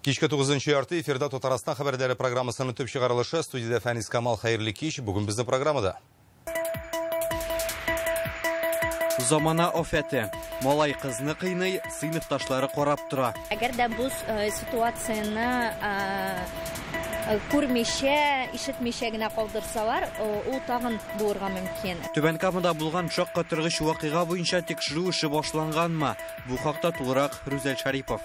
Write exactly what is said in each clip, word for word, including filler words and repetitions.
Кичке тугызынчы ярты эфирда Татарстан хәбәрләре программасының төп чыгарылышы студияда Фәнис Камал, хәерле кич. Бүген безнең программада. Замана офеты. Малай кызны кыйный, сыйныфташлары карап тора. Әгәр дә бу ситуацияны күрмичә, ишетмичә генә калдырсалар, ул тагын булырга мөмкин. Түбән Камада булган шок катыргыч вакыйга буенча тикшерү эше башланганмы? Бу хакта тулырак Рүзәл Шарипов.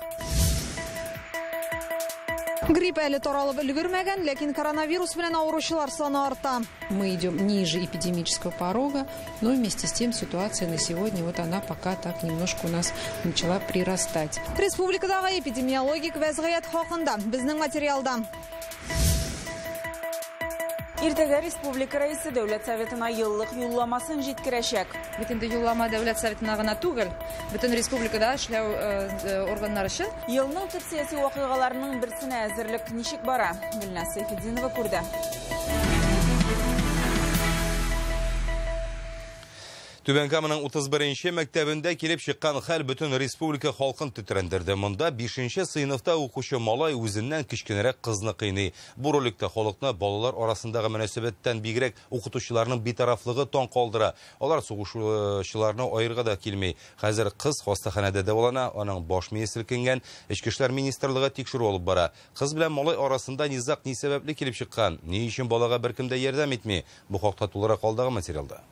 Грипп әле таралып өлгермәгән, ләкин коронавирус белән авыручылар саны арта. Мы идем ниже эпидемического порога, но вместе с тем ситуация на сегодня, вот она пока так немножко у нас начала прирастать. Республикадагы эпидемиологик вазгыять хакында безнең материалда. Иртәгә Республика Рәисе Дәүләт Советына еллык юлламасын җиткерәчәк. Бит инде юллама Дәүләт Советына гына түгел, бөтен республикада эшләү органнары өчен. Елның төп сәяси вакыйгаларының берсенә әзерлек ничек бара? Гөлнас Сәйфетдинова күрде. Түбән Каманың утыз беренче мәктәбендә килеп чыккан хәл бөтен республика халкын тетрәндерде. Монда бишенче сыйныфта укучы малай үзеннән кичкенәрәк кызны кыйный. Бу роликта халыкны балалар арасындагы мөнәсәбәттән бигрәк укытучыларның битарафлыгы тон калдыра. Алар сугышчыларны аерга да килми. Хәзер кыз хастаханәдә дәвалана, аның баш мие селкенгән. Эчке эшләр министрлыгы тикшерү алып бара. Кыз белән малай арасында низак ни сәбәпле килеп чыккан? Ни өчен балага беркем дә ярдәм итми? Бу хакта тулырак алдагы материалда.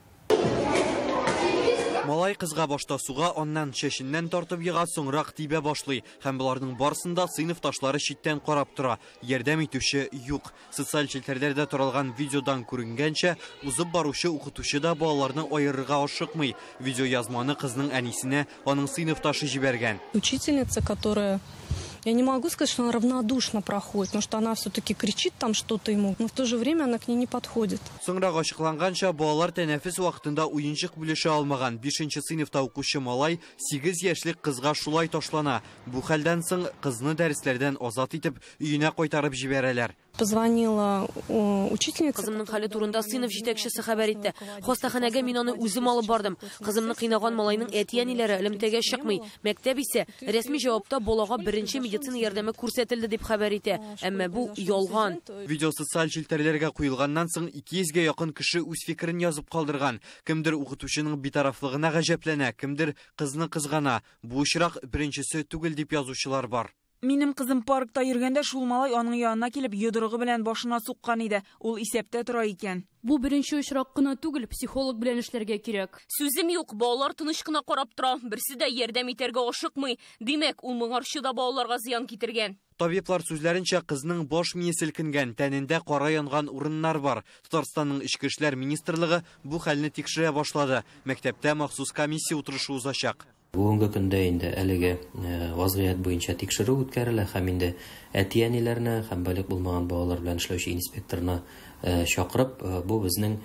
Малай кызга башта суга, аннан чәченнән тартып ega, соңрак тибә башлый. Һәм буларның барысында сыйныфташлары читтән карап тора. Ярдәм итүче юк. Социаль челтәрләрдә таралган видеодан күренгәнчә, узып баручы укытучы да балаларны аерырга ашыкмый. Видео язманы кызның әнисенә аның сыйныфташы җибәргән. Учительница, которая... Я не могу сказать, что она равнодушно проходит, потому что она все-таки кричит там что-то ему, но в то же время она к ней не подходит. Соңрак ачыкланганча, балалар тәнәфес вакытында уенчык бүлешә алмаган. бишенче сыйныфта укучы малай сигез яшьлек кызга шулай ташлана. Бу хәлдән соң кызны дәресләрдән азат итеп өенә кайтарып җибәрәләр. Позвонила учительница. Кызымның хәле турында сыйныф җитәкчесе хәбәр итте. Хастаханәгә мин аны үзем алып бардым. Кызымны кыйнаган малайның әти-әниләре элемтәгә чыкмый. Мәктәп исә рәсми җавапта балага беренче медицина ярдәме күрсәтелде дип хәбәр итә. Әмма бу ялган. Видео социаль челтәрләргә куелганнан соң ике йөзгә якын кеше үз фикерен язып калдырган. Кемдер укытучының битарафлыгына гаҗәпләнә, кемдер кызны кызгана. Бу очрак беренчесе түгел дип язучылар бар. Минем кызым паркта йөргәндә шул малай аның янына килеп йодрыгы белән башына суккан иде. Ул исәптә тора икән. Бу беренче очрак кына түгел, психолог белән эшләргә кирәк. Сүзем юк, балалар тыныч кына карап тора, берсе дә ярдәм итәргә ашыкмый. Димәк, ул моңарчы да балаларга зыян китергән. Табиблар сүзләренчә, кызның баш мие селкенгән, тәнендә кара янган урыннар бар. Татарстанның Ичке эшләр министрлыгы бу хәлне тикшерә башлады. Мәктәптә махсус комиссия утырышы узачак. Бүгенге көндә инде әлеге вазгыять буенча тикшерү үткәрелә һәм инде әти-әниләрне һәм балык булмаган балалар белән эшләүче инспекторны чакырып, бу безнең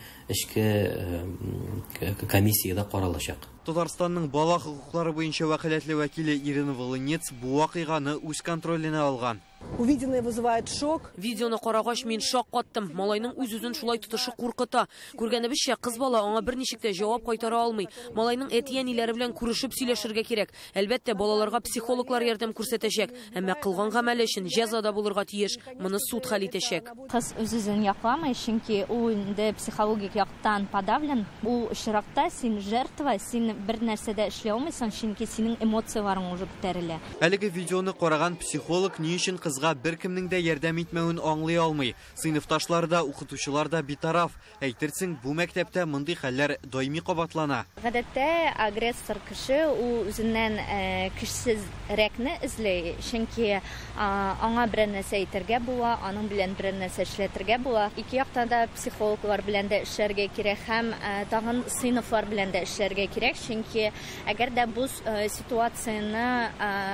эчке комиссиядә каралачак. Татарстанның бала хокуклары буенча вәкаләтле вәкиле Ирина Волынец бу вакыйганы үз контроленә алган. Увиденное вызывает шок. Видеоны карагач мин шок каттым. Малайның үз-үзен шулай тотышы куркыта. Күргәнебезчә, кыз бала аңа берничек тә җавап кайтара алмый. Малайның әти-әниләре белән күрешеп сөйләшергә кирәк. Әлбәттә, балаларга психологлар ярдәм күрсәтәчәк. Әмма кылган гамәле өчен җәзада булырга тиеш. Моны суд хәл итәчәк. Кыз үз-үзен якламый, чөнки ул инде психологик яктан подавлен. Ул очракта син жертва, син бер нәрсәдә эшли алмыйсың, чөнки синең эмоцияларың уже күтәрелә. Әлеге видеоны караган психолог ни өчен кызга беркемнең дә ярдәм итмәвен аңлый алмый. Сыйныфташлар да, укытучылар да битараф. Әйтерсең, бу мәктәптә мондый хәлләр даими кабатлана. Гадәттә агрессор кеше ул үзеннән көчсезрәкне эзли, чөнки аңа бер нәрсә әйтергә була, аның белән бер нәрсә эшләтергә була. Ике яктан да психологлар белән дә эшләргә кирәк һәм тагын сыйныфлар белән дә эшләргә кирәк, чөнки әгәр дә бу ситуацияны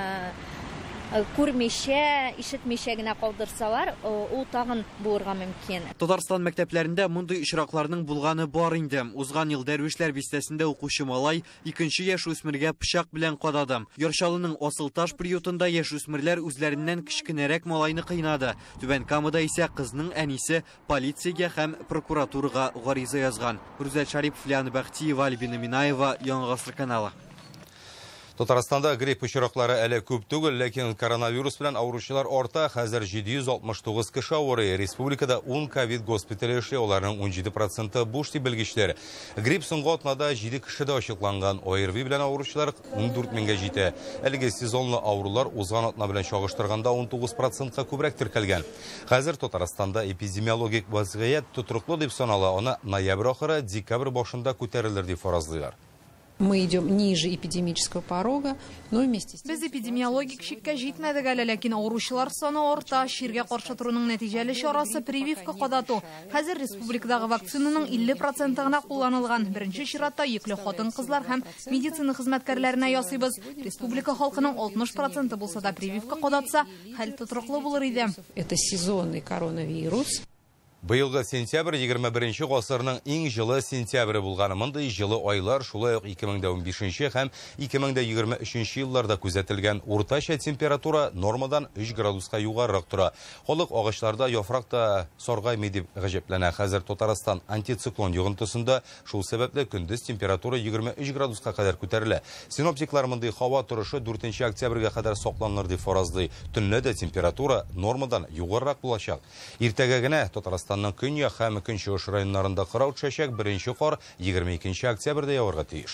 күрмичә, ишетмичә генә калдырсалар, ул тагын булырга мөмкин. Татарстан мәктәпләрендә мондый очракларның булганы бар инде. Узган ел Дәрвишләр бистәсендә укучы малай икенче яшь үсмергә пычак белән кадады. Яршалының Асылташ приютында яшь үсмерләр үзләреннән кичкенәрәк малайны кыйнады. Түбән Камада исә кызның әнисе полициягә һәм прокуратурага гариза язган. Рүзәл Шарипов, Лиана Бәхтиева, Альбина Минаева, Яңа Гасыр каналы. Татарстанда грипп очраклары әле күп түгел, ләкин коронавирус белән авыручылар арта. Хәзер җиде йөз алтмыш тугыз кеше авырый. Республикада ун ковид госпитале эшли, аларның ун җиде проценты буш дип белгечләр. Грипп соңгы атнада җиде кешедә ачыкланган. ОРВИ белән авыручылар ун дүрт меңгә җитә. Әлеге сезонлы авырулар узган атна белән чагыштырганда ун тугыз процентка күбрәк теркәлгән. Хәзер Татарстанда эпидемиологик вазгыять тотрыклы дип санала. Аны ноябрь ахыры, декабрь башында күтәрелер дип фаразлыйлар. Мы идем ниже эпидемического порога, но вместе с тем... Без эпидемиологик шиккә җитмәдек әле, ләкин авыручылар саны арта. Ширгә каршы торуның нәтиҗәле чарасы прививка кадату. Хәзер республикадагы вакцинаның илле проценты гына кулланылган. Беренче чиратта йөкле хатын-кызлар һәм медицина хезмәткәрләренә ясыйбыз. Республика халкының алтмыш проценты булса да прививка кадатса, хәл тотрыклы булыр иде. Это сезонный коронавирус. Быелгы сентябрь егерме беренче гасырның иң җылы сентябре булганы. Мондый җылы айлар шулай ук ике мең унбишенче һәм ике мең егерме өченче елларда күзәтелгән. Уртача температура нормадан өч градуска югарырак тора. Халык агачларда яфракта саргаймый дип гаҗәпләнә. Хәзер Татарстан антициклон йогынтысында, шул сәбәпле көндез температура егерме өч градуска кадәр күтәрелә. Синоптиклар мондый һава торышы дүртенче октябрьгә кадәр сакланыр дип фаразлый. Төнлә дә температура нормадан югарырак булачак. Иртәгә генә Татарстан Көньяк һәм Көнчыгыш районнарында кырау төшәчәк. Беренче кар егерме икенче октябрьдә явырга тиеш.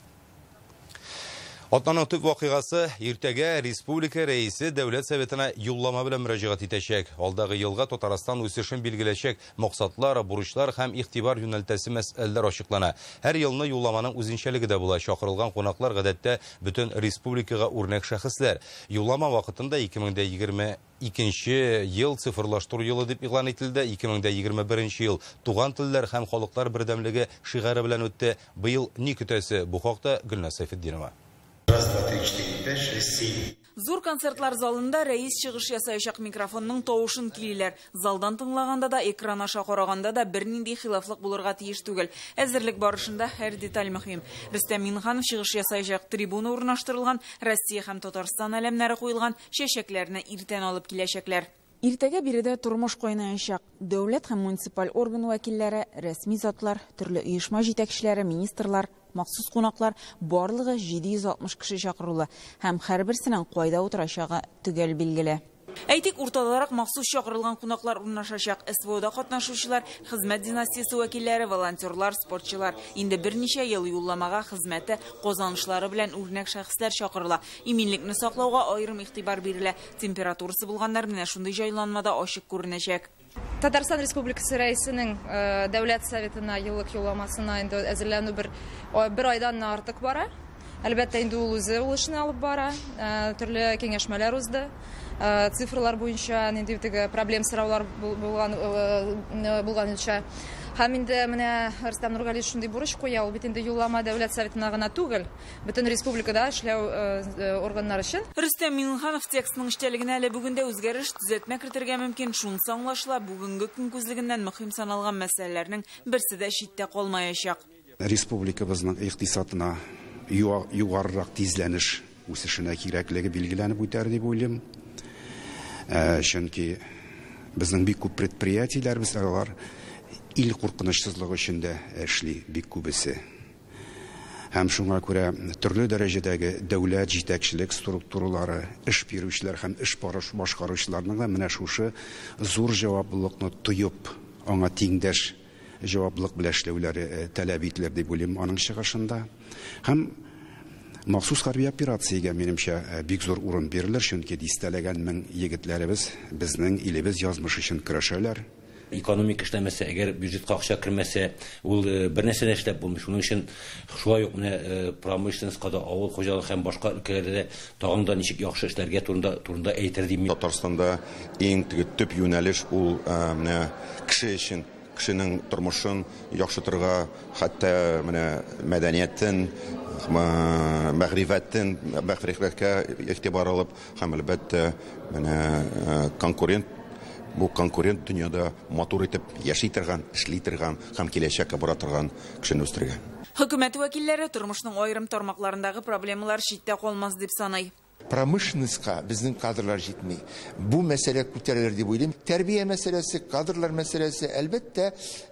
Атнаның төп вакыйгасы иртәгә республика рәисе Дәүләт Советына юллама белән мөрәҗәгать итәчәк. Алдагы елга Татарстан үсешен билгеләчәк максатлар, бурычлар һәм игътибар юнәлтәсе мәсьәләләр ачыклана. Һәр елны юлламаның үзенчәлеге дә була. Чакырылган кунаклар гадәттә бөтен республикага үрнәк шәхесләр. Юллама вакытында ике мең егерме икенче ел цифрлаштыру елы дип игълан ителде. ике мең егерме беренче ел туган телләр һәм халыклар бердәмлеге шигары белән үтте. Быел ни көтәсе? Бу хакта Гөлназ Сайфетдинова. Зур концертлар залында рәис чыгыш ясаячак микрофонның тавышын килиләр. Залдан тыңлаганда да, экран аша караганда да бернинди хилафлык булырга тиеш түгел. Әзерлек барышында һәр деталь мөһим. Рөстәм Миннеханов чыгыш ясаячак трибуна урнаштырылган, Россия һәм Татарстан әлемнәре куелган чәчәкләрне иртән алып киләчәкләр. Иртәгә биредә тормыш кайнаячак. Дәүләт һәм муниципаль орган вәкилләре, рәсми затлар, төрле оешма җитәкчеләре, министрлар, махсус кунаклар барлыгы җиде йөз алтмыш кеше чакырылды һәм һәрберсенең кайда утырачагы төгәл билгеле. Әйтик, урталарак махсус чакырылган кунаклар урнашачак. СВОда катнашучылар, хезмәт династиясе вәкилләре, волонтерлар, спортчылар. Инде берничә ел юлламага хезмәте, казанышлары белән үрнәк шәхесләр чакырыла. Иминлекне саклауга аерым игътибар бирелә. Температурасы булганнар менә шундый җайланмада ачык күренәчәк. Татарстан Республикасы рәисенең Дәүләт Советына еллык юлламасына инде әзерләнү бер бер айдан артык бара. Әлбәттә инде ул үзе ул эшне алып бара. Төрле киңәшмәләр узды. Цифрлар буенча нинди теге проблем сораулар булган булганча. Һәм инде менә Рөстәм Нургали шундый бурыч куя, ул бит инде юллама Дәүләт Советына гына түгел, бөтен республикада эшләү органнар өчен. Рөстәм Миннеханов текстның эчтәлегенә әле бүгендә үзгәреш, төзәтмә кертергә мөмкин. Шунысы аңлашыла, бүгенге көн күзлегеннән мөһим саналган мәсьәләләрнең берсе дә читтә калмаячак. Республикабызның икътисадына югарырак тизләнеш үсешенә кирәклеге билгеләнеп үтәр дип уйлыйм. Чөнки безнең бик күп предприятиеләр без алар ил куркынычсызлыгы өчен эшли бик күбесе. Һәм шуңа күрә төрле дәрәҗәдәге дәүләт җитәкчелек структуралары, эш бирүчеләр һәм эш башкаручыларның да менә шушы зур җаваплылыкны тоеп, аңа тиңдәш җаваплылык белән эшләүләре таләп ителер дип уйлыйм аның чыгышында. Һәм махсус хәрби операциягә минемчә бик зур урын бирелер, чөнки дистәләгән мең егетләребез безнең илебез язмышы өчен көрәшәләр. Экономик эшләмәсә, әгәр бюджетка акча кермәсә, ул бернәрсә эшләп булмый. Шуның өчен шулай ук менә промышленностька, авыл хуҗалыгы һәм башка өлкәләрдә тагын да ничек яхшы эшләргә турында турында әйтер дим. Татарстанда иң төп юнәлеш ул менә кеше өчен, кешенең тормышын яхшытырга, хәтта менә мәдәнияттен, мәгърифәттен, бәхрихлеккә игътибар алып, һәм әлбәттә менә конкурент бу конкурент дөньяда матур итеп яши торган, эшли торган һәм киләчәккә бара торган кешене үстергән. Хөкүмәт вәкилләре тормышның аерым тармакларындагы проблемалар читтә калмас дип саный. Промышленностька безнең кадрлар җитми. Бу мәсьәлә күтәрелер дип уйлыйм. Тәрбия мәсьәләсе, кадрлар мәсьәләсе, әлбәттә,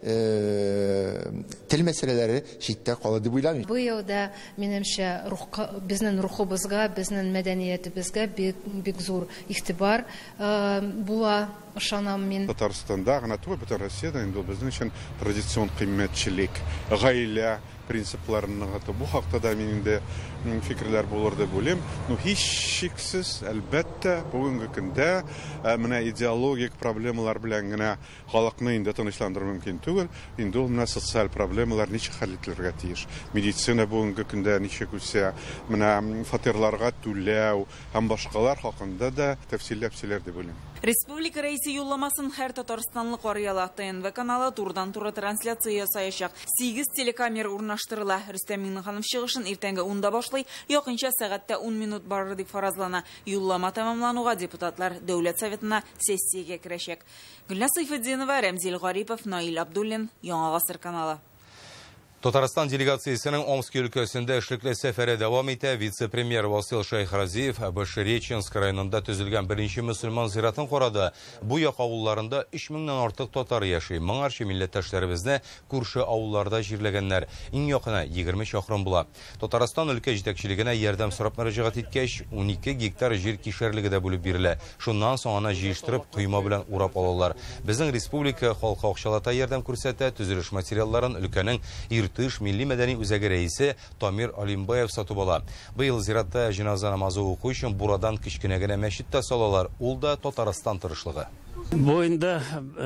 тел мәсьәләләре читтә кала дип уйлыйм. Бу елда, минемчә, безнең рухыбызга, безнең мәдәниятебезгә бик зур игътибар була, ышанам мин. Татарстанда гына түгел, бөтен Россиядә инде безнең өчен традицион кыйммәтчелек, гаилә принципларының бу хакта да минем дә фикерләр булыр дип уйлыйм. Ну һич шиксез, әлбәттә, бүгенге көндә менә идеологик проблемалар белән генә халыкны инде тынычландыру мөмкин түгел. Инде ул менә социаль проблемалар ничек хәл ителергә тиеш. Медицина бүгенге көндә ничек үсә, менә фатирларга түләү һәм башкалар хакында да тәфсилләп сөйләр дип уйлыйм. Республика рәисе юлламасын һәр татарстанлык арыяла Т Н В каналы турдан-туры трансляция ясаячак. Сигез телекамера урнаштырыла. Рөстәм Миңнеханов чыгышын иртәнге унда башлый, якынча сәгатьтә ун минут барыр дип фаразлана. Юллама тәмамлануга депутатлар Дәүләт Советына сессиягә керәчәк. Гөлназ Сайфетдинова, Рәмзил Гарипов, Наил Абдуллин, Яңа Гасыр каналы. Татарстан делегациясының Омск өлкәсендә эшлекле сәфәре дәвам итә. Вице-премьер Васил Шайхразиев Баширеченск районында төзелгән беренче мөселман зиратын карады. Бу як авылларында өч меңнән артык татар яши. Моңарчы милләттәшләребезне күрше авылларда җирләгәннәр. Иң якыны егерме чакрым була. Татарстан өлкә җитәкчелегенә ярдәм сорап мөрәҗәгать иткәч, унике гектар җир кишәрлеге дә булып бирелә. Шуннан соң аны җыештырып, койма белән урап алалар. Безнең республика халкы акчалата ярдәм күрсәтә, төзелеш материалларын өлкәнең Тыш милли мәдәни үзәге рәисе Тамир Алимбаев сатып ала. Быел зиратта җиназа намазы уку өчен бурадан кечкенә генә мәчеттә салалар. Ул да Татарстан тырышлыгы. Бу инде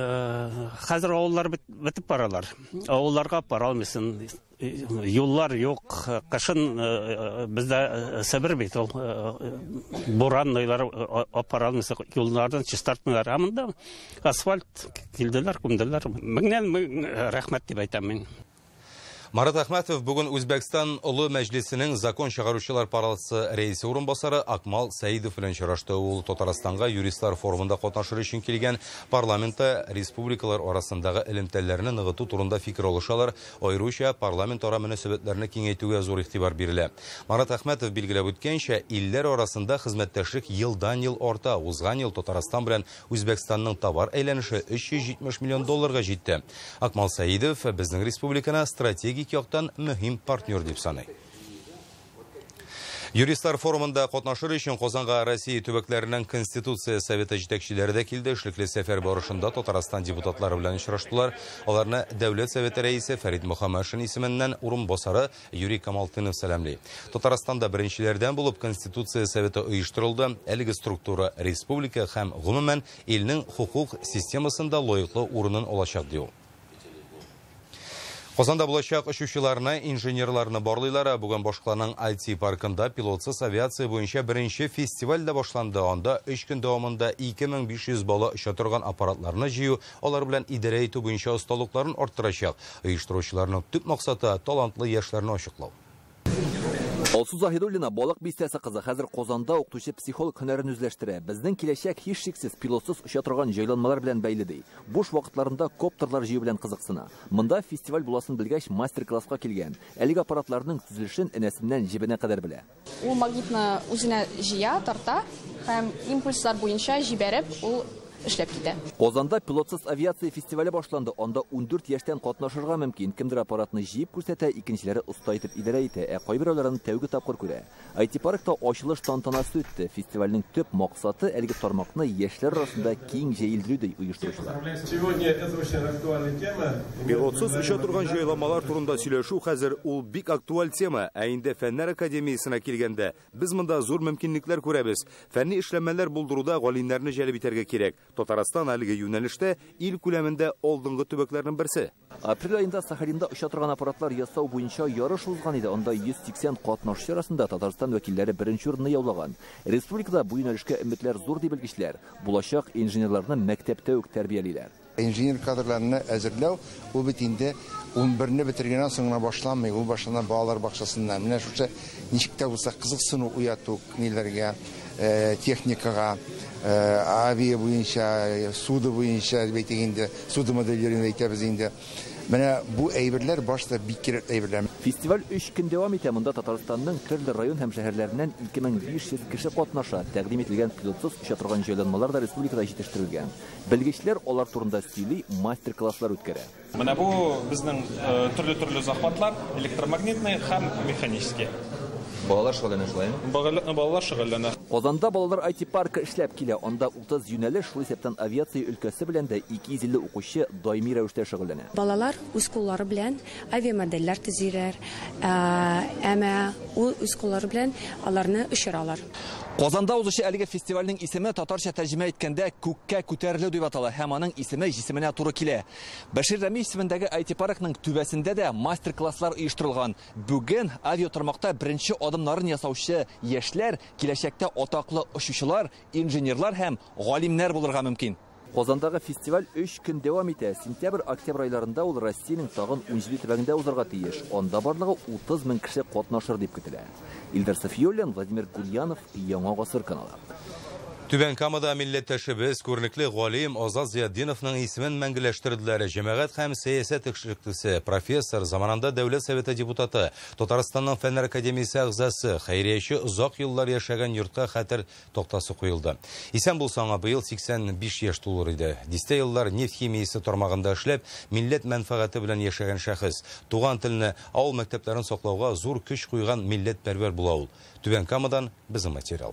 хәзер авыллар бетеп баралар. Авылларга бара алмыйсың. Юллар юк, кышын бездә сәбер бит ул. Бураннылар апара алмыйсың, юллардан чистартмыйлар. Амында асфальт килделәр, күмделәр. Меңнән рәхмәт дип әйтәм мин. Марат Әхмәтов бүген Үзбәкстан Олы Мәҗлисенең закон чыгаручылар палатасы рәисе урынбасары Акмал Сәидов белән очрашты. Ул Татарстанга юристлар форумында катнашыр өчен килгән, парламентта республикалар арасындагы элемтәләрне ныгыту турында фикер алышалар, аеруча парламент ара мөнәсәбәтләрне киңәйтүгә зур игътибар бирелә. Марат Әхмәтов билгеләп үткәнчә, илләр арасында хезмәттәшлек елдан-ел арта. Узган ел Татарстан белән Үзбәкстанның товар әйләнеше өч йөз җитмеш миллион долларга җитте. Акмал Сәидов безнең республиканы стратегик яктан мөһим партнер дип саный. Юристлар форумында катнашыр өчен Казанга Россия төбәкләренең Конституция Советы җитәкчеләре дә килде. Эшлекле сәфәр барышында Татарстан депутатлары белән очраштылар. Аларны Дәүләт Советы рәисе Фәрит Мөхәммәшин исеменнән урынбасары Юрий Камалтынов сәламлый. Татарстанда беренчеләрдән булып Конституция Советы оештырылды. Әлеге структура республика һәм гомумән илнең хукук системасында лаеклы урынын алачак ди ул. Казанда булачак очучыларны, инженерларны барлыйлар. Бүген башкаланың I T паркында пилотсыз авиация буенча беренче фестиваль дә башланды. Анда өч көн дәвамында ике мең биш йөз бала оча торган аппаратларны җыю, алар белән идарә итү буенча осталыкларын арттырачак. Оештыручыларның төп максаты талантлы яшьләрне ачыклау. Алсу Заһидуллина балык бистәсе кызы хәзер Казанда укытучы психолог һөнәрен үзләштерә. Безнең киләчәк һичшиксез пилотсыз оча торган җайланмалар белән бәйле ди. Буш вакытларында коптерлар җыю белән кызыксына. Монда фестиваль буласын белгәч мастер-класска килгән. Әлеге аппаратларның төзелешен энәсеннән җибенә кадәр белә. Ул магнитны үзенә җыя, тарта һәм импульслар буенча җибәреп, ул эшләп китә. Казанда пилотсыз авиация фестивале башланды. Анда ундүрт яшьтән катнашырга мөмкин. Кемдер аппаратны җыеп күрсәтә, икенчеләре уста итеп идарә итә, ә кайберләрен тәүге тапкыр күрә. I T паркта ачылыш тантанасы үтте. Фестивальнең төп максаты әлеге тармакны яшьләр арасында киң җәелдерү ди оештыручылар. Пилотсыз оча торган җайламалар турында сөйләшү хәзер ул бик актуаль тема. Ә инде Фәннәр академиясына килгәндә без монда зур мөмкинлекләр күрәбез. Фәнни эшләмәләр булдыруда галимнәрне җәлеп итәргә кирәк. Татарстан әлеге юнәлештә ил күләмендә алдынгы төбәкләрнең берсе. Апрель айында Сахалинда оча торган аппаратлар ясау буенча ярыш узган иде. Анда йөз сиксән катнашчы арасында Татарстан вәкилләре беренче урынны яулаган. Республикада бу юнәлешкә өметләр зур дип белгечләр. Булачак инженерларны мәктәптә үк тәрбиялиләр. Инженер кадрларны әзерләү ул бит инде унберне бетергәннән соң гына башланмый. Ул башлана балалар бакчасында. Менә шушы ничек тә булса кызыксыну уяту ниләргә, техникага, авиа буенча, суды буенча әйтгәндә, суды модельләрен әйтәбез инде. Менә бу әйберләр башта бик кирәк әйберләр. Фестиваль өч көн дәвам итә. Монда Татарстанның төрле район һәм шәһәрләреннән ике мең биш йөз кеше катнаша. Тәкъдим ителгән пилотсыз оча торган җайланмалар да республикада җитештерелгән. Белгечләр алар турында сөйли, мастер-класслар үткәрә. Менә бу безнең төрле-төрле захватлар, электромагнитный һәм механический. Балалар шөгыльләнә шулаймы? Балалар шөгыльләнә. Казанда балалар ай ти паркы эшләп килә. Анда утыз юнәлеш, шул исәптән авиация өлкәсе белән дә ике йөз илле укучы даими рәвештә шөгыльләнә. Балалар үз куллары белән авиамодельләр төзиләр, әмма үз куллары белән аларны очыралар. Казанда узучы әлеге фестивальнең исеме татарча тәрҗемә иткәндә күккә күтәрелү дип атала, һәм аның исеме җисеменә туры килә. Бәшир Рәми исемендәге ай ти паркның түбәсендә дә мастер-класслар оештырылган. Бүген авиатормакта беренче адымнарын ясаучы яшьләр киләчәктә атаклы очучылар, инженерлар һәм галимнәр булырга мөмкин. Казандагы фестиваль өч көн дәвам итә. Сентябрь-октябрь айларында ул Россиянең тагын унҗиде төбәгендә узарга тиеш. Анда барлыгы утыз мең кеше катнашыр дип көтелә. Илдар Софиуллин, Владимир Гульянов, Яңа Гасыр каналы. Түбән Камада милләттәшебез күренекле галим Азат Зияддиновның исемен мәңгеләштерделәр. Җәмәгать һәм сәясәт эшлеклесе, профессор, заманында Дәүләт Советы депутаты, Татарстанның Фәннәр академиясе әгъзасы, хәйрияче озак еллар яшәгән йортка хәтер токтасы куелды. Исән булсаңа быел сиксән биш яшь тулыр иде. Дистә еллар нефть химиясе тармагында эшләп, милләт мәнфәгате белән яшәгән шәхес. Туган телне, авыл мәктәпләрен саклауга зур көч куйган милләтпәрвәр була ул. Түбән Камадан безнең материал.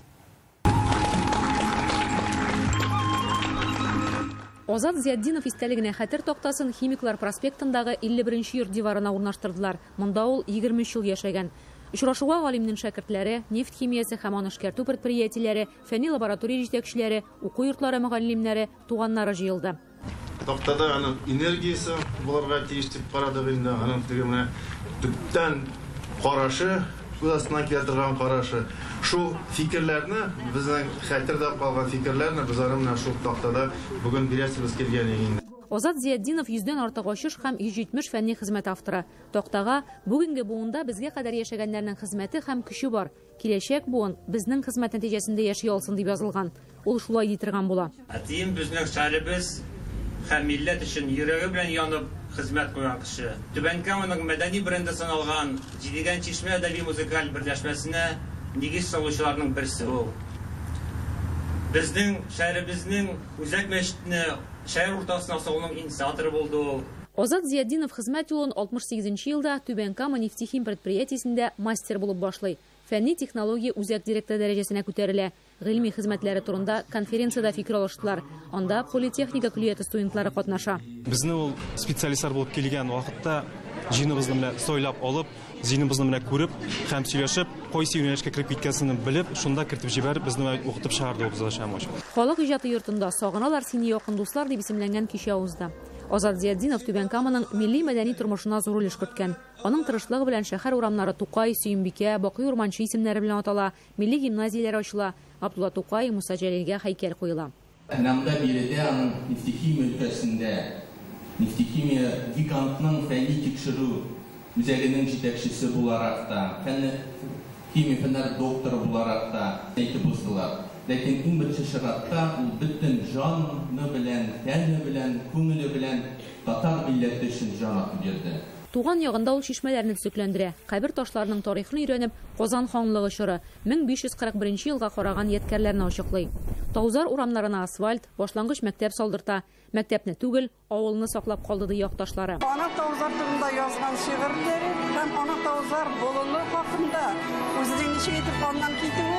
Азат Зияддинов истәлегенә хәтер токтасын Химиклар проспектындагы илле беренче йорт диварына урнаштырдылар. Монда ул егерме өч ел яшәгән. Очрашуга галимнең шәкертләре, нефть химиясе һәм аны эшкәртү предприятиеләре, фәнни лаборатория җитәкчеләре, уку йортлары мөгаллимнәре, туганнары җыелды. Тактада аның энергиясе булырга тиеш дип карадык инде. Аның тегеме төптән карашы, астынан килә торган карашы. Шу фикерләрне, безнең хәтердә калган фикерләрне без аны менә шул тактада бүген бирәсебез килгән инде. Азат Зияддинов йөздән артык ачыш һәм йөз җитмеш фәнни хезмәт авторы. Тактага бүгенге буында безгә кадәр яшәгәннәрнең хезмәте һәм көче бар. Киләчәк буын безнең хезмәт нәтиҗәсендә яши алсын дип язылган. Ул шулай дитергән була. Атим безнең шәребез һәм милләт өчен йөрәге белән янып хезмәт куйган кеше. Түбән Каманың мәдәни бренды саналган Җидегән Чишмә әдәби музыкаль берләшмәсенә нигез салучыларның берсе ул. Безнең шәһәребезнең үзәк мәчетне шәһәр уртасына салуның инициаторы булды ул. Азат Зияддинов хезмәт юлын алтмыш сигезенче елда Түбән Кама нефтехим предприятиесендә мастер булып башлый. Фәнни технология үзәк директор дәрәҗәсенә күтәрелә. Гыйльми хезмәтләре турында конференцияда фикер алыштылар. Анда политехника күллияте студентлары катнаша. Безне ул специалистлар булып килгән вакытта җинебезне белән сойлап алып, зинебезне белән күреп, һәм сөйләшеп, кайсы юнәлешкә кирип киткәнсен белеп, шунда кертеп җибәреп, безне укытып чыгарды ул шәмош. Халык иҗаты йортында сагыналар сине якын дуслар дип исемләнгән кичә узды. Азат Зияддинов Түбән Каманың милли мәдәни тормышына зур өлеш керткән. Аның тырышлыгы белән шәһәр урамнары Тукай, Сөембикә, Бакый Урманчы исемнәре белән атала, милли гимназияләр ачыла, Абдулла Тукай, Муса Җәлилгә һәйкәл куела. Әнәмдә биредә аның нефтехимия өлкәсендә нефтехимия гигантның фәнни тикшерү үзәгенең җитәкчесе буларак та, фәнни химия фәннәр докторы буларак та әйтеп уздылар. Ләкин иң беренче чиратта ул бөтен җаны белән, тәне белән, күңеле белән татар милләте өчен җан атып бирде. Туган ягында ул чишмәләрне төзекләндерә. Кабер ташларының тарихын өйрәнеп, Казан ханлыгы чоры мең биш йөз кырык беренче елга караган ядкәрләрне ачыклый. Таузар урамнарына асфальт, башлангыч мәктәп салдырта. Мәктәпне түгел, авылны саклап калды ди якташлары. Ана Таузар турында язган шигырьләре һәм Ана Таузар болыны хакында үзенең ничек итеп каннан китүе,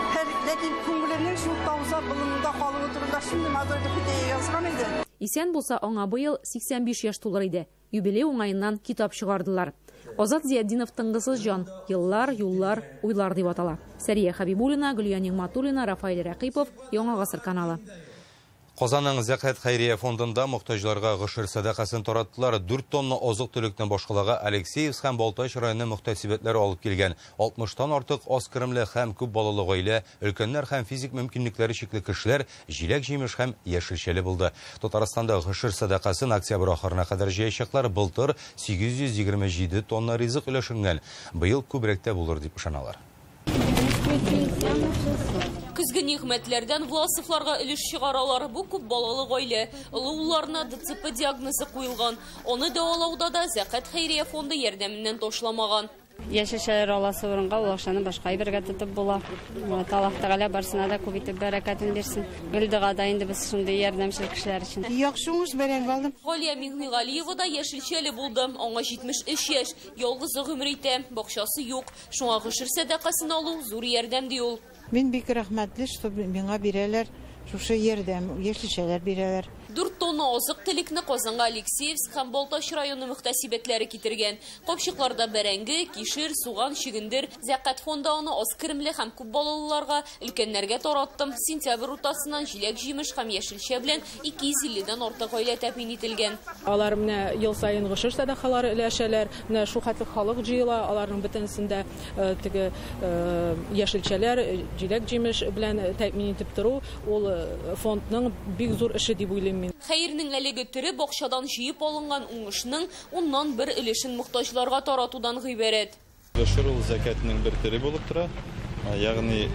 ләкин күңеленең шул Таузар болынында калуы турында шундый мазарда бите язган иде. Исән булса, аңа быел сиксән биш яшь тулыр иде. Юбилей уңаеннан китап чыгардылар. Азат Зияддинов тыңгысыз җан, еллар, юллар, уйлар дип атала. Сәрия Хабибуллина, Гөлия Нигъматуллина, Рафаэль Рәкыйпов, Яңа Гасыр каналы. Казанның Зәкәт хәйрия фондында мохтаҗларга гышыр садакасын тараттылар. дүрт тонна азык-төлекне башкалага Алексеевск һәм Балтач районы мөхтәсибәтләре алып килгән. алтмыштан артык аз киремле һәм күп балалы гаилә, өлкәннәр һәм физик мөмкинлекләре чикле кешеләр җиләк-җимеш һәм яшелчәле булды. Татарстанда гышыр садакасын октябрь ахырына кадәр җыячаклар. Былтыр сигез йөз егерме җиде тонна ризык өләшенгән. Быел күбрәк тә булыр дип ышаналар. Көзге нигъмәтләрдән Власовларга өлеш чыгаралар. Бу күп балалы гаилә. Олы улларына ДЦП диагнозы куелган. Аны дәвалауда да Зәкат хәйрия фонды ярдәменнән ташламаган. Яшәшәләр аласы урынга ул акчаны башка әйбергә тотып була. Аллаһ Тәгалә барсына да күп итеп бәрәкәтен бирсен. Гөлдәгә да инде без шундый ярдәмчел кешеләр өчен. Яхшы уңыш белән булдым. Галия Миңнегалиева да яшелчәле булды. Аңа җитмеш өч яшь, ялгыз гомер итә, бакчасы юк. Шуңа гышыр сәдакасын алу зур ярдәм ди ул. Мин бик рәхмәтле, что миңа бирәләр. Шушы ярдәм, яшелчәләр бирәләр. Дүрт тонна азык телекне Казанга Алексеевск һәм Балтач районы мөхтәсибәтләре китергән. Капчыкларда бәрәңге, кишер, суган, чигендер. Зәкат фонды аны аз керемле һәм күп балалыларга, өлкәннәргә тараттым. Сентябрь уртасыннан җиләк-җимеш һәм яшелчә белән ике йөз илледән артык гаилә тәэмин ителгән. Алар менә ел сайын гышыр садакалары өләшәләр. Менә шу хәтле халык җыела, аларның бөтенсендә теге яшелчәләр, җиләк-җимеш белән тәэмин итеп тору, ул фондның бик зур эше дип уйлыйм. Хәернең әлеге төре бакчадан җыеп алынган уңышның уннан бер өлешен мохтаҗларга таратудан гыйбарәт. Гышыр ул зәкатның бер төре булып тора. Ягъни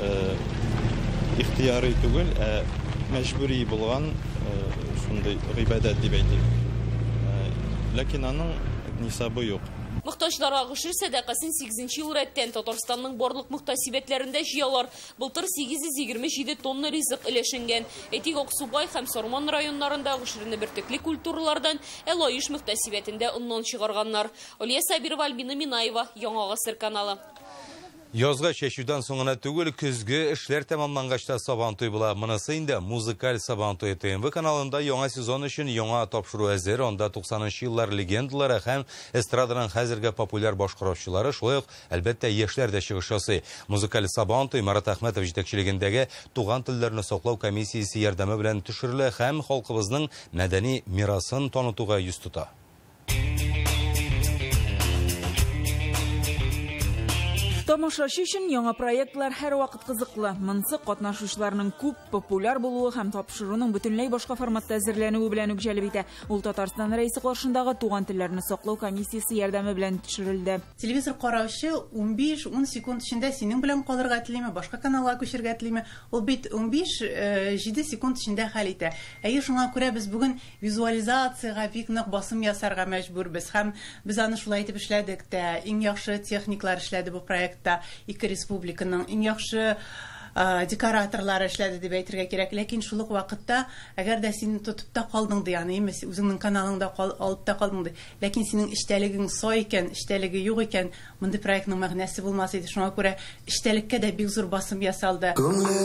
ихтияри түгел, ә мәҗбүри булган шундый гыйбадәт дип әйтик. Ләкин аның нисабы юк. Мохтаҗларга гышыр сәдакасын сигезенче ел рәттән Татарстанның барлык мөхтәсибәтләрендә җыялар. Былтыр сигез йөз егерме җиде тонна ризык өләшенгән. Әйтик, Аксубай һәм Сарман районнарында гышырны бертөкле культуралардан Элаиш мөхтәсибәтендә оннан чыгарганнар. Алия Сабирова, Альбина Минаева, Яңа Гасыр каналы. Язга чәчүдән соңына түгел, көзге эшләр тәмамлангачта Сабантуй була. Монысы инде музыкаль Сабантуй. ТМВ каналында яңа сезон өчен яңа тапшыру әзер. Анда туксанынчы еллар легендалары һәм эстраданың хәзерге популяр башкаручылары, шулай ук әлбәттә яшьләр дә чыгыш ясый. Музыкаль Сабантуй Марат Әхмәтов җитәкчелегендәге туган телләрне саклау комиссиясе ярдәме белән төшерелә һәм халкыбызның мәдәни мирасын танытуга йөз тота. Тамашачы өчен яңа проектлар һәр вакыт кызыклы. Монсы катнашучыларның күп, популяр булуы һәм тапшыруның бөтенләй башка форматта әзерләнүе белән үк җәлеп итә. Ул Татарстан рәисе каршындагы туган телләрне саклау комиссиясе ярдәме белән төшерелде. Телевизор караучы унбиш ун секунд эчендә синең белән калырга телиме, башка каналга күчәргә телиме? Ул бит унбиш җиде секунд эчендә хәл итә. Әгәр шуңа күрә без бүген визуализациягә бик нык басым ясарга мәҗбүрбез һәм без аны шулай итеп эшләдек тә. Иң яхшы техниклар эшләде бу проект. Ике республиканың иң яхшы декораторлары эшләде дип әйтергә кирәк. Ләкин шул ук вакытта, әгәр дә син тотып та калдың ди, яны эмес, үзеңнең каналыңда алып та калдың ди. Ләкин синең эштәлегең сай икән, эштәлеге юк икән, мондый проектның мәгънәсе булмас иде. Шуңа күрә эштәлеккә дә бик зур басым ясалды.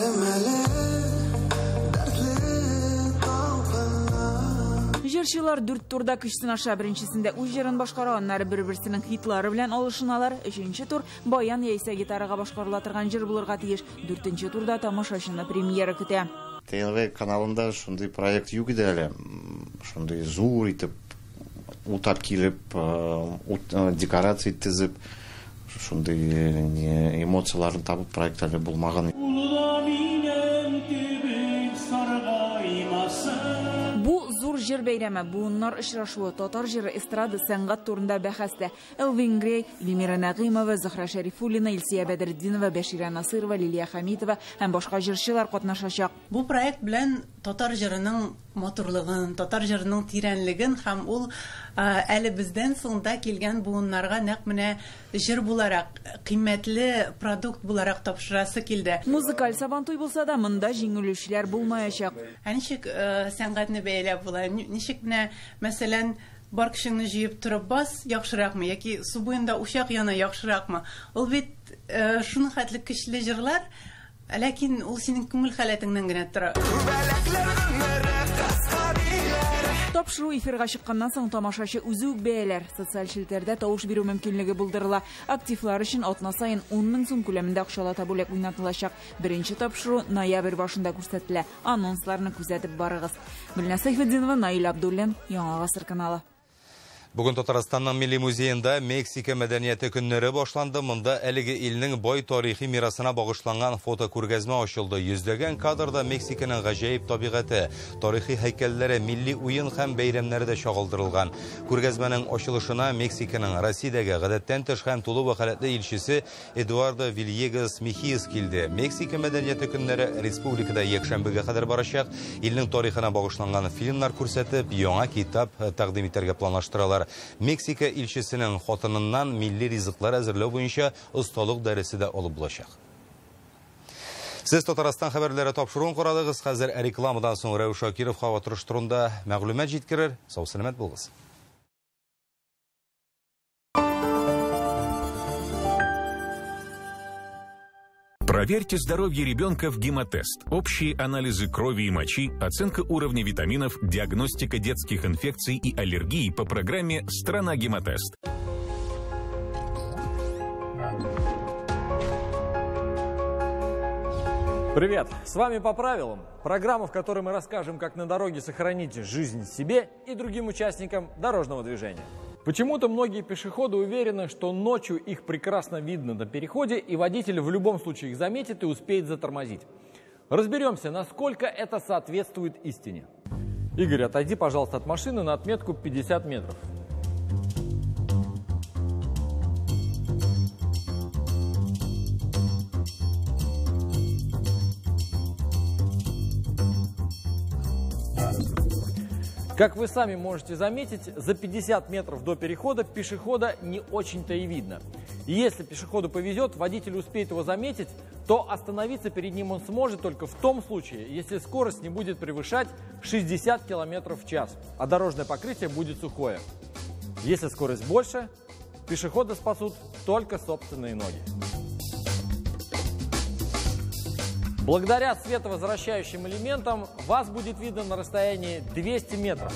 Җырчылар дүрт турда көчсен аша. Беренчесендә үз җырын башкара, аннары бер-берсенең хитлары белән алышыналар. Өченче тур баян яисә гитарага башкарыла торган җыр булырга тиеш. Дүртенче турда тамашачыны премьера көтә. ТНВ каналында шундый проект юк иде әле. Шундый зур итеп утап килеп, декорация тезеп, шундый эмоцияларын табып проект әле булмаган. Җыр бәйрәме, буыннар очрашуы, татар җыры, эстрада, сәнгать турында бәхәстә. Элвин Грей, Эльмира Нәгыймова, Зөһрә Шәрифуллина, Илсия Бәдретдинова, Бәширә Насырова, Лилия Хәмитова һәм башка җырчылар катнашачак. Бу проект белән татар җырының матурлыгын, татар җырының тирәнлеген һәм ул әле бездән соңда килгән буыннарга нәкъ менә җыр буларак, кыйммәтле продукт буларак тапшырасы килде. Музыкаль Сабантуй булса да, монда җиңелүчеләр булмаячак. Ничек сәнгатьне бәяләп була? Ничек менә, мәсәлән, бар көчеңне җыеп торып бас, яхшыракмы, яки су буенда учак яна яхшыракмы? Ул бит шуның хәтле көчле җырлар, ләкин ул синең күңел халәтеңнән генә тора. Тапшыру эфирга чыкканнан соң тамашачы үзе үк бәяләр. Социаль челтәрдә тавыш бирү мөмкинлеге булдырыла. Активлар өчен атна сайын ун мең сум күләмендә акчалата бүләк уйнатылачак. Беренче тапшыру ноябрь башында күрсәтелә. Анонсларны күзәтеп барыгыз. Гөлнәс Сайфетдинова, Наил Абдуллин, Яңа Гасыр каналы. Бүген Татарстанның Милли музейында Мексика мәдәнияте көннәре башланды. Монда әлеге илнең бай тарихи мирасына багышланган фотокүргәзмә ачылды. Йөздәгән кадрда Мексиканың гаҗәеп табигате, тарихи һәйкәлләре, милли уен һәм бәйрәмнәре дә чагылдырылган. Күргәзмәнең ачылышына Мексиканың Россиядәге гадәттән тыш һәм тулы вәкаләтле илчесе Эдуардо Вильегас Мехиес килде. Мексика мәдәнияте көннәре республикада якшәмбегә кадәр барачак. Илнең тарихына багышланган фильмнар күрсәтеп, яңа китап тәкъдим итәргә планлаштыралар. Мексика илчесенең хатыныннан милли ризыклар әзерләү буенча осталык дәресе дә алып булачак. Сез Татарстан хәбәрләре тапшыруын карадыгыз. Хәзер рекламадан соң Рәүш Шакиров һава торыш турында мәгълүмат җиткерер. Сау сәламәт булыгыз. Проверьте здоровье ребенка в гемотест. Общие анализы крови и мочи, оценка уровня витаминов, диагностика детских инфекций и аллергий по программе «Страна Гемотест». Привет! С вами «По правилам». Программа, в которой мы расскажем, как на дороге сохранить жизнь себе и другим участникам дорожного движения. Почему-то многие пешеходы уверены, что ночью их прекрасно видно на переходе, и водитель в любом случае их заметит и успеет затормозить. Разберемся, насколько это соответствует истине. Игорь, отойди, пожалуйста, от машины на отметку пятьдесят метров. Как вы сами можете заметить, за пятьдесят метров до перехода пешехода не очень-то и видно. И если пешеходу повезет, водитель успеет его заметить, то остановиться перед ним он сможет только в том случае, если скорость не будет превышать шестьдесят километров в час, а дорожное покрытие будет сухое. Если скорость больше, пешехода спасут только собственные ноги. Благодаря световозвращающим элементам вас будет видно на расстоянии двухсот метров.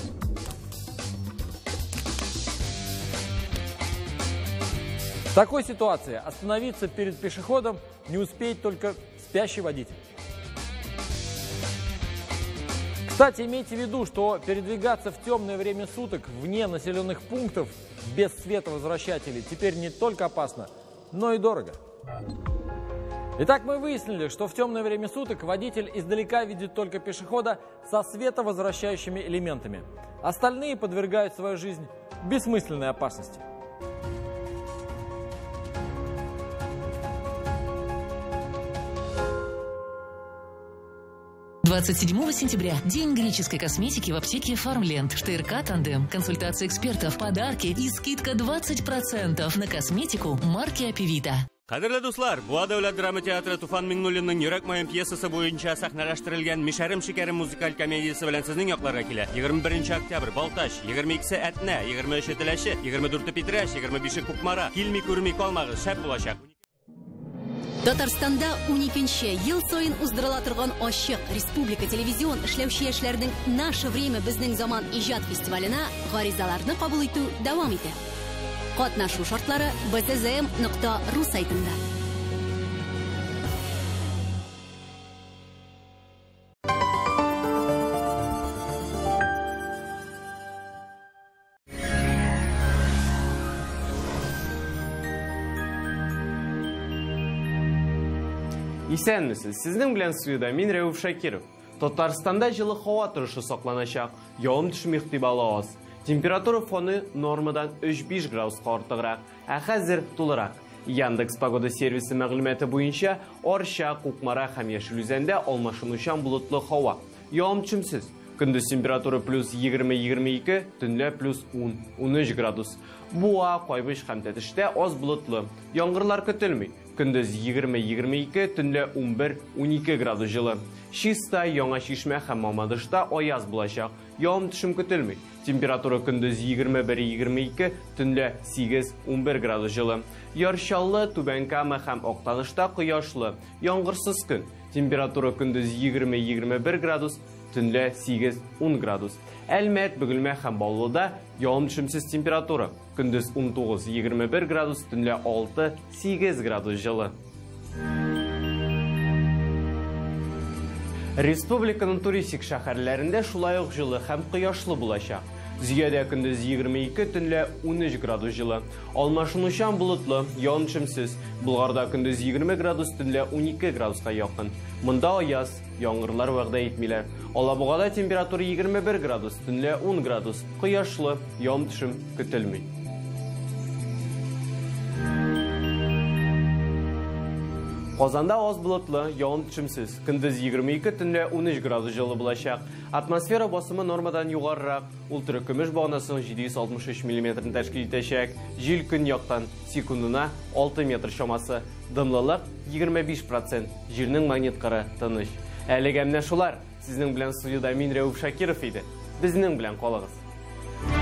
В такой ситуации остановиться перед пешеходом не успеет только спящий водитель. Кстати, имейте в виду, что передвигаться в темное время суток вне населенных пунктов без световозвращателей теперь не только опасно, но и дорого. Итак, мы выяснили, что в темное время суток водитель издалека видит только пешехода со световозвращающими элементами. Остальные подвергают свою жизнь бессмысленной опасности. двадцать седьмого сентября. День греческой косметики в аптеке Фармленд. ШТРК «Тандем». Консультации экспертов, подарки и скидка двадцать процентов на косметику марки Апивита. Кадерле дуслар, Буа дәүләт драма театры Туфан Миңнуллинның «Йөрәк майым» пьесасы буенча сәхнәләштерелгән «Мишәрем шикәрем» музыкаль комедиясе белән сезнең якларга килә. егерме беренче октябрь Балташ, егерме икесе Әтнә, егерме өче Теләче, егерме дүрте Питрәш, егерме бише Кукмара. Килми күрми калмагыз, шәп булачак. Татарстанда уникенче ел сайын уздырыла торган ачык республика телевизион эшләүче яшьләрнең «Наше время безнең заман» иҗат фестиваленә гаризаларны кабул итү дәвам итә. Катнашу шартлары бэ тэ зэ эм нокта ру сайтында. Исәнмесез, сезнең белән студияда мин Рәүф Шакиров. Татарстанда җылы һава торышы сакланачак, явым төшми ихтималы аз. Температура фоны нормадан өч-биш градуска артыграк, ә хәзер тулырак. Яндекс погода сервисы мәгълүматы буенча Арча, Кукмара һәм Яшелүзәндә алмашынучан болытлы һава. Явым-төшемсез. Көндез температура плюс егерме - егерме ике, төнлә плюс ун - унөч градус. Буа, Кайбыш һәм Тәтештә аз болытлы. Яңгырлар көтелми. Көндез егерме - егерме ике, төнлә ун бер - унике градус җылы. Чиста, Яңа Шишмә һәм Мамадышта аяз булачак. Явым-төшем көтелми. Температура көндез егерме бер - егерме ике, төнлә сигез - ун бер градус җылы. Ярчаллы, Түбән Кама һәм Актанышта кояшлы. Яңгырсыз көн. Температура көндез егерме - егерме бер градус, төнлә сигез - ун градус. Әлмәт, Бөгелмә һәм Баулыда явым-төшемсез температура. Көндез ун тугыз - егерме бер градус, төнлә алты - сигез градус җылы. Республиканың туристик шәһәрләрендә шулай ук җылы һәм кояшлы булачак. Зиядә көндез егерме ике, төнлә ун өч градус жылы. Алмашынучан болытлы, ян-шымсыз. Булгарда көндез егерме градус, төнлә ун ике градуска якын. Монда аяз, яңгырлар вәгъдә итмиләр. Алабугада температура егерме бер градус, төнлә ун градус. Кояшлы, ян-төшем көтелми. Казанда аз болытлы, ян-төшемсез. Көндез егерме ике, төнлә ун өч градус жылы булачак. Атмосфера басымы нормадан югарырак. Ультrakөмеш баганасын җиде йөз алтмыш өч миллиметрын тәшкил итәчәк. Җил көн яктан секундына алты метр чамасы. Дымлылык егерме биш процент. Җирнең магнит кыры тыныч. Әлегә менә шулар. Сезнең белән студияда мин Рәүф Шакиров иде. Безнең белән калыгыз.